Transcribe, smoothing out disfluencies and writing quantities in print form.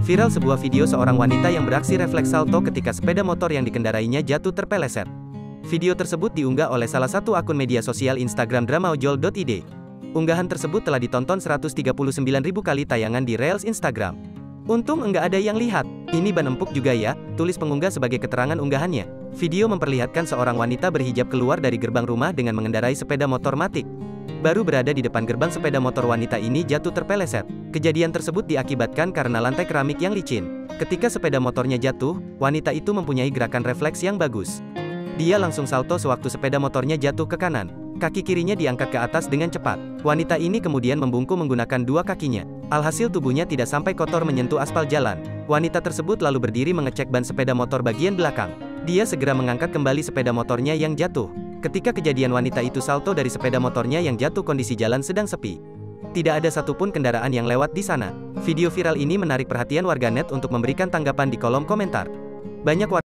Viral sebuah video seorang wanita yang beraksi refleks salto ketika sepeda motor yang dikendarainya jatuh terpeleset. Video tersebut diunggah oleh salah satu akun media sosial Instagram dramaojol.id. Unggahan tersebut telah ditonton 139.000 kali tayangan di Reels Instagram. Untung enggak ada yang lihat. Ini ban empuk juga ya, tulis pengunggah sebagai keterangan unggahannya. Video memperlihatkan seorang wanita berhijab keluar dari gerbang rumah dengan mengendarai sepeda motor Matic. Baru berada di depan gerbang sepeda motor wanita ini jatuh terpeleset. Kejadian tersebut diakibatkan karena lantai keramik yang licin. Ketika sepeda motornya jatuh, wanita itu mempunyai gerakan refleks yang bagus. Dia langsung salto sewaktu sepeda motornya jatuh ke kanan. Kaki kirinya diangkat ke atas dengan cepat. Wanita ini kemudian membungkuk menggunakan dua kakinya. Alhasil tubuhnya tidak sampai kotor menyentuh aspal jalan. Wanita tersebut lalu berdiri mengecek ban sepeda motor bagian belakang. Dia segera mengangkat kembali sepeda motornya yang jatuh. Ketika kejadian wanita itu salto dari sepeda motornya yang jatuh, kondisi jalan sedang sepi. Tidak ada satupun kendaraan yang lewat di sana. Video viral ini menarik perhatian warganet untuk memberikan tanggapan di kolom komentar. Banyak warga